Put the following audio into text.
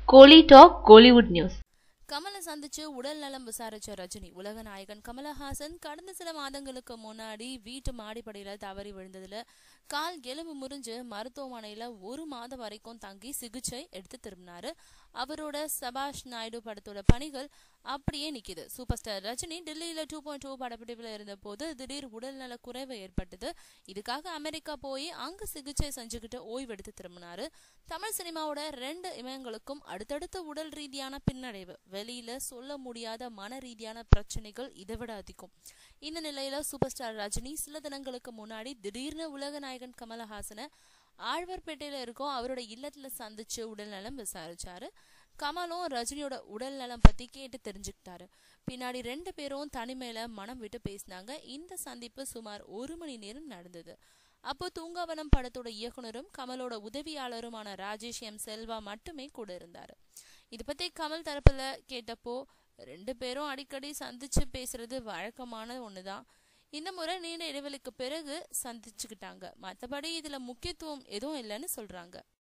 கோலி talk Kollywood news. கமலை சந்திச்சு உடல் நலம் விசாரிச்ச ரஜினி. உலக நாயகன் கமலஹாசன் கடந்த சில மாதங்களுக்கு முன்னாடி வீட்டு மாடிப்படியில தவறி விழுந்ததுல கால் எலும்பு முறிஞ்சு மருத்துவமனையில 1 மாதம் வரைக்கும் தங்கி சிகிச்சை எடுத்து திரும்பினாரு. அவரோட சபாஷ் நாயுடு படத்தோட பணிகள் அப்படியே நிக்குது. சூப்பர் ஸ்டார் ரஜினி டெல்லியில 2.2 படப்பிடிப்புல இருந்த போது திடீர் உடல்நல குறைவு ஏற்பட்டது. இதுக்காக அமெரிக்கா போய் அங்கு சிகிச்சை செஞ்சுக்கிட்டு ஓய்வெடுத்து திரும்பினாரு. தமிழ் சினிமாவோட 2 இமயங்களுக்கும் அடுத்தடுத்த உடல் ரீதியான பின்னடைவு, வெளியில சொல்ல முடியாத மன ரீதியான பிரச்சனைகள் இதைவிட அதிகம். இந்த நிலையில சூப்பர் ஸ்டார் ரஜினி சில தினங்களுக்கு முன்னாடி திடீர்னு உலக நாயகன் கமலஹாசனை ஆழ்வார்பேட்டையில இருக்கோம் அவரோட இல்லத்துல சந்திச்சு உடல்நலம் விசாரிச்சாரு. கமலும் ரஜினியோட உடல் நலம் பத்தி கேட்டு தெரிஞ்சுக்கிட்டாரு. பின்னாடி 2 பேரும் தனிமையில மனம் விட்டு பேசினாங்க. இந்த சந்திப்பு சுமார் 1 மணி நேரம் நடந்தது. அப்போ தூங்காவனம் படத்தோட இயக்குனரும் கமலோட உதவியாளருமான ராஜேஷ் எம் செல்வா மட்டுமே கூட இருந்தாரு. இது பத்தி கமல் தரப்புல கேட்டப்போ 2 பேரும் அடிக்கடி சந்திச்சு பேசுறது வழக்கமான ஒண்ணுதான். இந்த முறை நீண்ட இடைவெளிக்கு பிறகு சந்திச்சுக்கிட்டாங்க. மற்றபடி இதுல முக்கியத்துவம் எதுவும் இல்லைன்னு சொல்றாங்க.